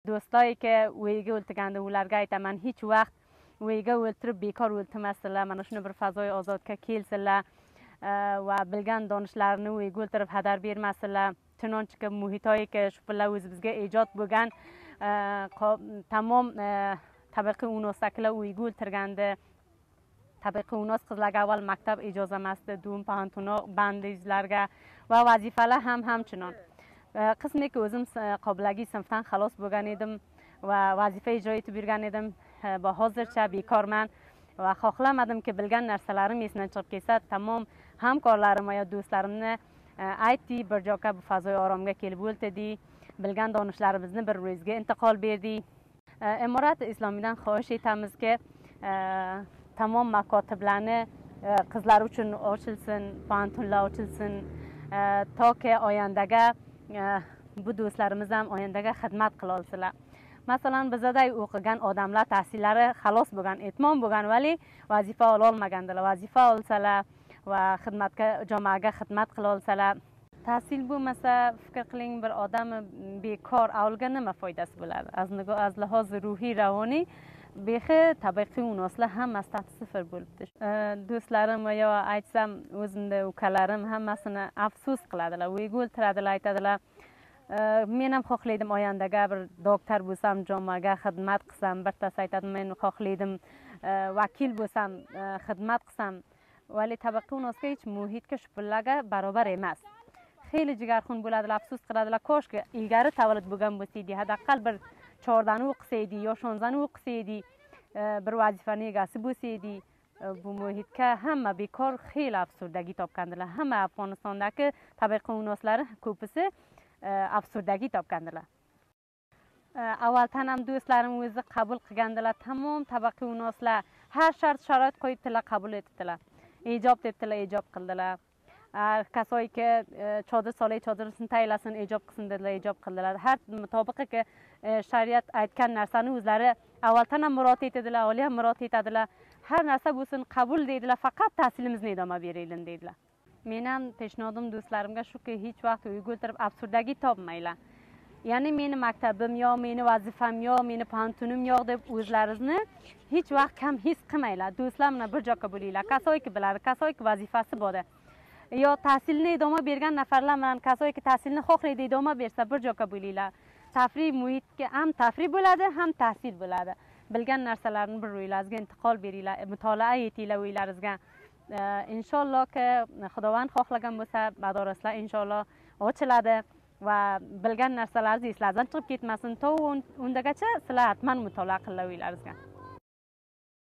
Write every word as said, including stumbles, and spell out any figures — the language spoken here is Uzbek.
do'stlarim ki uyga o'ltirganda ularga aytaman hech vaqt uyga o'ltirib bekor o'ltirmassinlar, mana shuni bir fazoy ozodga kelsinlar va bilgan donishlarini uyga o'ltirib hadar bermasinlar. Chunonchi muhitoyki shu pullar o'zimizga ijod bo'lgan tamom tabiqiy unosdagilar uyga o'ltirganda tabiqiy unos qizlarga avval maktab ijoza emasdi, dum pantuna bandizlarga va vazifalar ham hamchinon. Qismiki o'zim qobilagi sinfdan xalos bo'lgan edim va vazifa ijro etib yurgan edim. Va hozircha bekorman va xohlamadimki bilgan narsalarim esdan chiqib ketsa, tamom hamkorlarim va do'stlarimni aytdi, bir joyga bu fazoy oromga kelib o'ltirdi, bilgan donishlarimizni bir ro'yizga intiqol berdi. Imorat Islomiydan xohish etamizki, tamom makotiblarni qizlar uchun ochilsin, pantunlar ochilsin, toki oyandaga bu do'stlarimiz ham oyandaga xizmat qila olsalar. Masalan, bizaday o'qigan odamlar tahsillari xalos bo'lgan, etmon bo'lgan, vali vazifa ola olmagandilar. Vazifa olsalar va xizmatga, jamoaga xizmat qila olsalar, tahsil bo'lmasa, fikr qiling, bir odam bekor avlga nima foydasi bo'ladi? Az lihoz ruhiy, ravoniy bexi tabiqiy unoslar hammasidan sifir bo'libdi. Do'stlarim va yo aytsam, o'zimda ukalarim hammasini afsus qiladilar, uyga o'ltiradilar, aytadilar, men ham xohlaydim oyandaga bir doktor bo'lsam, jamoaga xizmat qilsam, birtasi aytadi, men xohlaydim vakil bo'lsam, xizmat qilsam, vali tabiqiy unosga hech muhitga shu pullarga barobar emas. Xeyli jigarxun bo'ladilar, afsus qiladilar, koshki ilgari tavallud bo'lgan bo'lsaydi, hadaqal bir chordani o'qisaydi, yo shonzani o'qisaydi, bir vazifani egasi bo'lsaydi, bu muhitga hamma bekor xeyli afsurdagi topgandilar. Hamma Afg'onistondagi tabiqiy unoslari ko'pisi afsurdagi topgandilar. Avvaldan ham do'stlarim o'zi qabul qilgandilar, tamom tabiqiy unoslar har shart sharoit qo'yibdilar, qabul etdilar. Ijob debdilar, ijob qildilar. Kasoyki chodir solay, chodirisini taylasin, ijob qilsin dedilar, ijob qildilar. Har mutobiqi shariat aytgan narsani o'zlari avvaldan ham murod etadilar, oliy ham murod etadilar. Har narsa bo'lsin, qabul deydilar, faqat tahsilimizni idoma beraylik deydilar. Men ham peshnodim do'stlarimga shuki, hech vaqt uyga o'tirib absurdagi topmanglar. Ya'ni meni maktabim yo, meni vazifam yo, meni pantunim yo'q deb o'zlaringizni hech vaqt kam his qilmanglar. Do'stlar bilan bir joyga bo'linglar. Kasoyki biladi, kasoyki vazifasi bor. Yo tahsilni idoma bergan nafarlar bilan kasoyki tahsilni xohlaydi idoma bersa, bir joyga bo'linglar. Tafriy muhitga ham tafriy bo'ladi, ham tahsil bo'ladi. Bilgan narsalarni bir ro'ylaringizga intiqol beringlar, mutolaa etinglar o'ylaringizga. Inshaalloh ki Xudovand xohlagan bo'lsa, madorislar inshaalloh ochiladi va bilgan narsalaringiz eslaridan chiqib ketmasin. To undagacha sizlar hatman mutolaa qilinglar o'ylaringizga.